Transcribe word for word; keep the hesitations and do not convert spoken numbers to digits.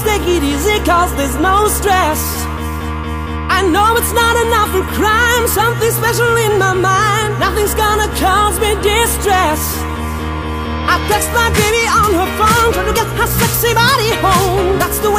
take it easy cause there's no stress. I know it's not enough for crime, something special in my mind. Nothing's gonna cause me distress. I text my baby on her phone, trying to get her sexy body home. That's the way